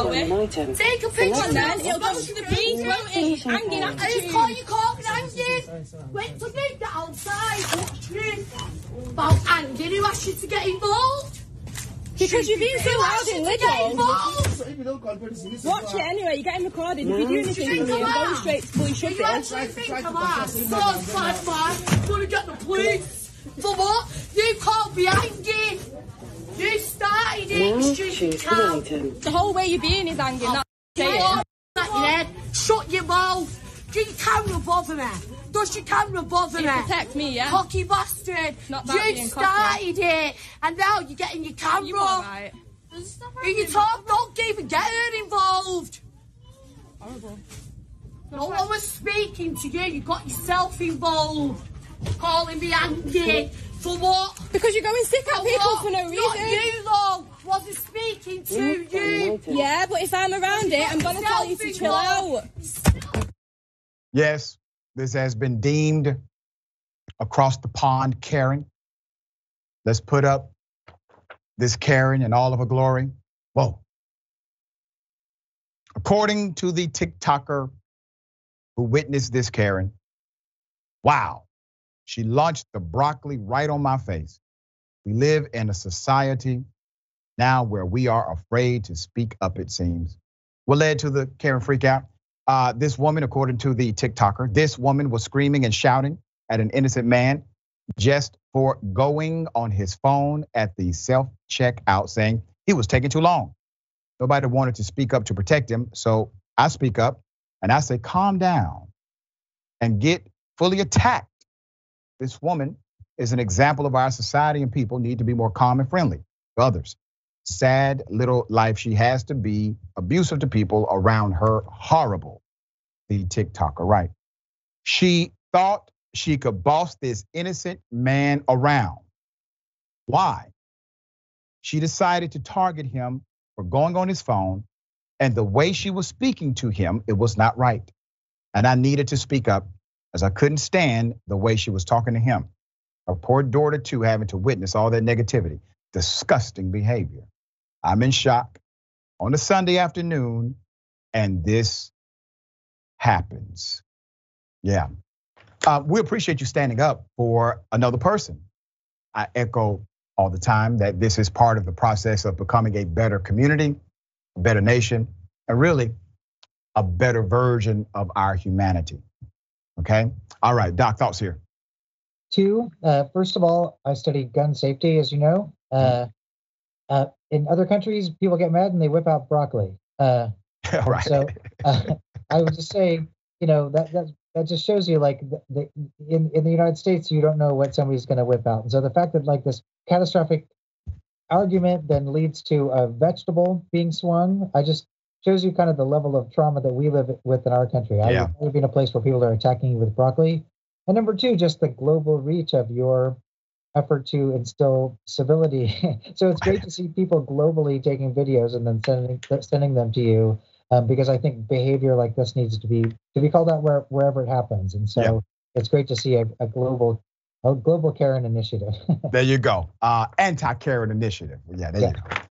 Take a picture then, it'll go to the beach, won't it? Hanging after you. Just call your cork and hanging. Wait till they get outside. What's this? About hanging, who asked you to get involved? Because you're being so loud and little. Watch it anyway, you're getting recorded. If you do anything to me, I'm going straight to police ship You actually think I'm ass? So bad, man. Gonna get the police. For what? You can't be hanging. You started it, stupid cow. The whole way you're being is hanging. That's your head. Shut your mouth. Do your camera bother me? Does your camera bother me? It protects me, yeah. Cocky bastard. You started it, and now you're getting your camera. You alright? Who you talk? Don't even get her involved. Horrible. No one was speaking to you. You got yourself involved. Calling me angry. For what? Because you're going sick at people for no reason. Not you, though. Wasn't speaking to you. Yeah, but if I'm around it, I'm going to tell you to chill out. Yes, this has been deemed across the pond Karen. Let's put up this Karen in all of her glory. Whoa. According to the TikToker who witnessed this Karen, wow, she launched the broccoli right on my face. We live in a society now where we are afraid to speak up, it seems. What led to the Karen freak out? This woman, according to the TikToker, this woman was screaming and shouting at an innocent man just for going on his phone at the self-checkout, saying he was taking too long. Nobody wanted to speak up to protect him, so I speak up and I say, calm down and get fully attacked. This woman is an example of our society, and people need to be more calm and friendly to others. Sad little life she has to be abusive to people around her. Horrible, the TikToker, right? She thought she could boss this innocent man around. Why? She decided to target him for going on his phone, and the way she was speaking to him, it was not right. And I needed to speak up as I couldn't stand the way she was talking to him. Her poor daughter too, having to witness all that negativity, disgusting behavior. I'm in shock on a Sunday afternoon, and this happens. Yeah, we appreciate you standing up for another person. I echo all the time that this is part of the process of becoming a better community, a better nation, and really a better version of our humanity. Okay, all right, Doc, thoughts here. Two, first of all, I studied gun safety, as you know. In other countries, people get mad and they whip out broccoli. Right. So I would just say, that just shows you, like, in the United States, you don't know what somebody's going to whip out. And so the fact that, like, this catastrophic argument then leads to a vegetable being swung, I just shows you kind of the level of trauma that we live with in our country. I would never be in a place where people are attacking you with broccoli. And number two, just the global reach of your effort to instill civility. So it's great to see people globally taking videos and then sending them to you, because I think behavior like this needs to be called out wherever it happens. And so it's great to see a global Karen initiative. There you go, anti-Karen initiative. Yeah, there you go.